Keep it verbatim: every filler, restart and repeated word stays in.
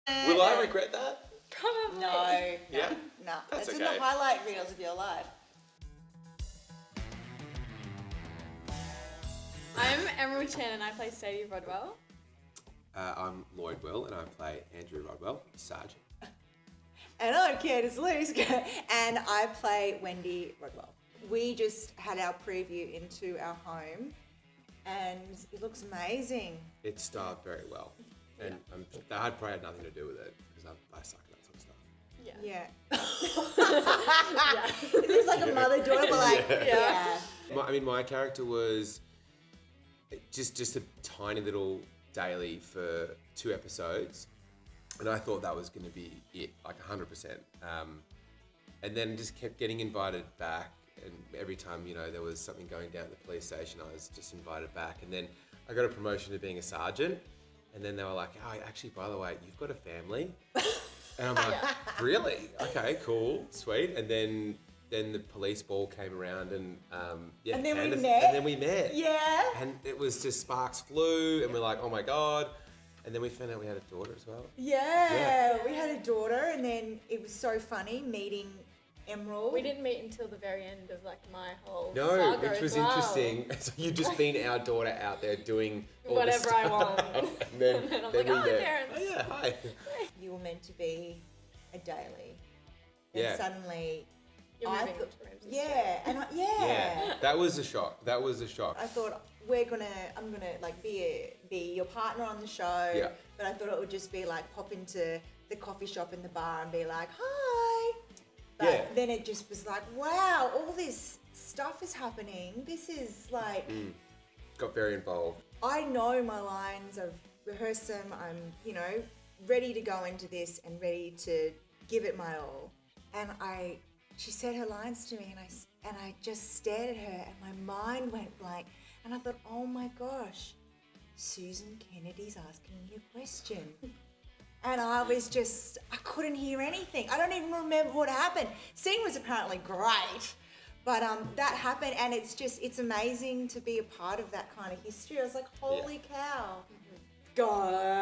Will I regret that? Probably. No. Yeah? No. That's That's in okay. the highlight reels of your life. I'm Emerald Chen and I play Sadie Rodwell. Uh, I'm Lloyd Will and I play Andrew Rodwell, Sarge. And I'm Candice Luce and I play Wendy Rodwell. We just had our preview into our home and it looks amazing. It starred very well. And um, that had probably had nothing to do with it because I, I suck at that sort of stuff. Yeah. Yeah. Yeah. It's like a mother-daughter, but like, Yeah. yeah. My, I mean, my character was just just a tiny little daily for two episodes, and I thought that was going to be it, like one hundred percent. Um, and then just kept getting invited back, and every time, you know, there was something going down at the police station, I was just invited back. And then I got a promotion to being a sergeant, and then they were like, oh, actually, by the way, you've got a family? And I'm like, Yeah. Really? Okay, cool, sweet. And then then the police ball came around and um, yeah, And then we Candace- met? And then we met. Yeah. And it was just sparks flew, and we're like, oh my god. And then we found out we had a daughter as well. Yeah. Yeah. We had a daughter and then it was so funny meeting Emerald. We didn't meet until the very end of like my whole No, saga which as was well. interesting. So you've just been our daughter out there doing all Whatever this I stuff. want. And then, And then I'm then like, we "Oh, met. parents." Oh yeah, hi. You were meant to be a daily. Yeah. And suddenly You're I moving thought, on to Ramsey yeah, and I, yeah. Yeah, that was a shock. That was a shock. I thought we're gonna, I'm gonna like be a, be your partner on the show. Yeah. But I thought it would just be like pop into the coffee shop in the bar and be like, hi. But Yeah. then it just was like, wow, all this stuff is happening. This is like, Mm. Got very involved. I know my lines. I've rehearsed them. I'm, you know, ready to go into this and ready to give it my all. And I, she said her lines to me, and I s- and I just stared at her, and my mind went blank. And I thought, oh my gosh, Susan Kennedy's asking me a question. And I was just, I couldn't hear anything. I don't even remember what happened. Scene was apparently great. But um, that happened, and it's just, it's amazing to be a part of that kind of history. I was like, holy cow. Go.